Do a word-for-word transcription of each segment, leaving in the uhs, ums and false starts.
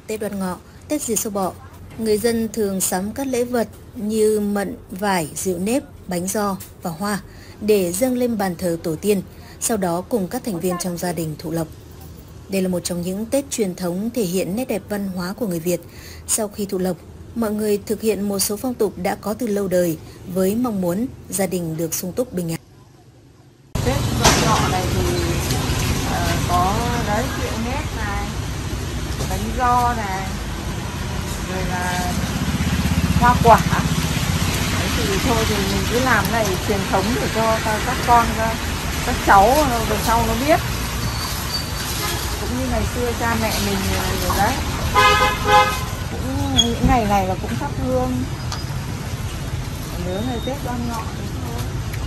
Tết Đoan Ngọ, Tết Dìa Sâu Bọ, người dân thường sắm các lễ vật như mận, vải, rượu nếp, bánh giò và hoa để dâng lên bàn thờ tổ tiên, sau đó cùng các thành viên trong gia đình thụ lộc. Đây là một trong những Tết truyền thống thể hiện nét đẹp văn hóa của người Việt. Sau khi thụ lộc, mọi người thực hiện một số phong tục đã có từ lâu đời với mong muốn gia đình được sung túc bình an. Tết Đoan Ngọ này thì uh, có đấy rượu nếp này, bánh giò này, rồi là hoa quả. Đấy thì thôi thì mình cứ làm này truyền thống để cho các con, các cháu về sau nó biết. Cũng như ngày xưa cha mẹ mình rồi đấy. Cũng những ngày này là cũng thắp hương. Nhớ ngày Tết Đoan Ngọ thì thôi.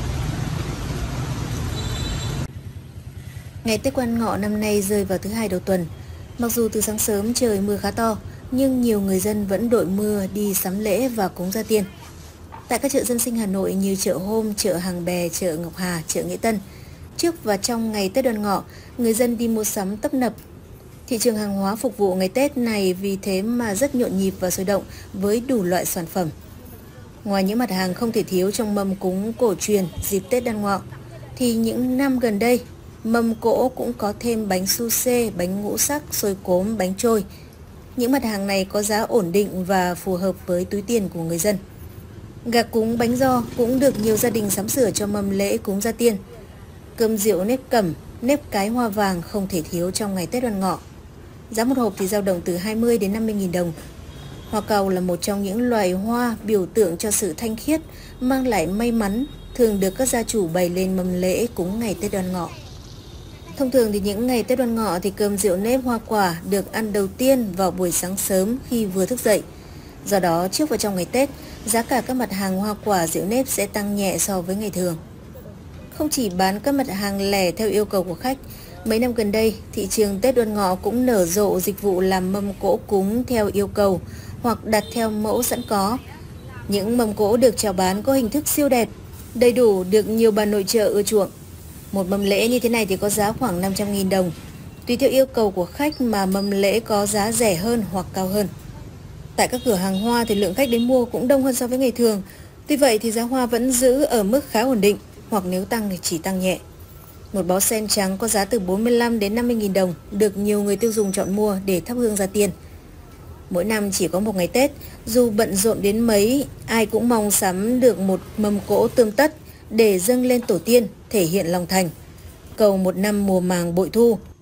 Ngày Tết Đoan Ngọ năm nay rơi vào thứ hai đầu tuần. Mặc dù từ sáng sớm trời mưa khá to, nhưng nhiều người dân vẫn đội mưa đi sắm lễ và cúng gia tiên. Tại các chợ dân sinh Hà Nội như chợ Hôm, chợ Hàng Bè, chợ Ngọc Hà, chợ Nghĩa Tân, trước và trong ngày Tết Đoan Ngọ, người dân đi mua sắm tấp nập. Thị trường hàng hóa phục vụ ngày Tết này vì thế mà rất nhộn nhịp và sôi động với đủ loại sản phẩm. Ngoài những mặt hàng không thể thiếu trong mâm cúng cổ truyền dịp Tết Đoan Ngọ, thì những năm gần đây, mâm cỗ cũng có thêm bánh su xê, bánh ngũ sắc, xôi cốm, bánh trôi. Những mặt hàng này có giá ổn định và phù hợp với túi tiền của người dân. Gà cúng, bánh giò cũng được nhiều gia đình sắm sửa cho mâm lễ cúng gia tiên. Cơm rượu nếp cẩm, nếp cái hoa vàng không thể thiếu trong ngày Tết Đoan Ngọ. Giá một hộp thì dao động từ hai mươi đến năm mươi nghìn đồng. Hoa cau là một trong những loài hoa biểu tượng cho sự thanh khiết, mang lại may mắn, thường được các gia chủ bày lên mâm lễ cúng ngày Tết Đoan Ngọ. Thông thường thì những ngày Tết Đoan Ngọ thì cơm rượu nếp hoa quả được ăn đầu tiên vào buổi sáng sớm khi vừa thức dậy. Do đó, trước và trong ngày Tết, giá cả các mặt hàng hoa quả rượu nếp sẽ tăng nhẹ so với ngày thường. Không chỉ bán các mặt hàng lẻ theo yêu cầu của khách, mấy năm gần đây, thị trường Tết Đoan Ngọ cũng nở rộ dịch vụ làm mâm cỗ cúng theo yêu cầu hoặc đặt theo mẫu sẵn có. Những mâm cỗ được chào bán có hình thức siêu đẹp, đầy đủ được nhiều bà nội trợ ưa chuộng. Một mâm lễ như thế này thì có giá khoảng năm trăm nghìn đồng. Tùy theo yêu cầu của khách mà mâm lễ có giá rẻ hơn hoặc cao hơn. Tại các cửa hàng hoa thì lượng khách đến mua cũng đông hơn so với ngày thường. Tuy vậy thì giá hoa vẫn giữ ở mức khá ổn định, hoặc nếu tăng thì chỉ tăng nhẹ. Một bó sen trắng có giá từ bốn mươi lăm đến năm mươi nghìn đồng được nhiều người tiêu dùng chọn mua để thắp hương gia tiên. Mỗi năm chỉ có một ngày Tết, dù bận rộn đến mấy, ai cũng mong sắm được một mâm cỗ tươm tất để dâng lên tổ tiên, thể hiện lòng thành, cầu một năm mùa màng bội thu.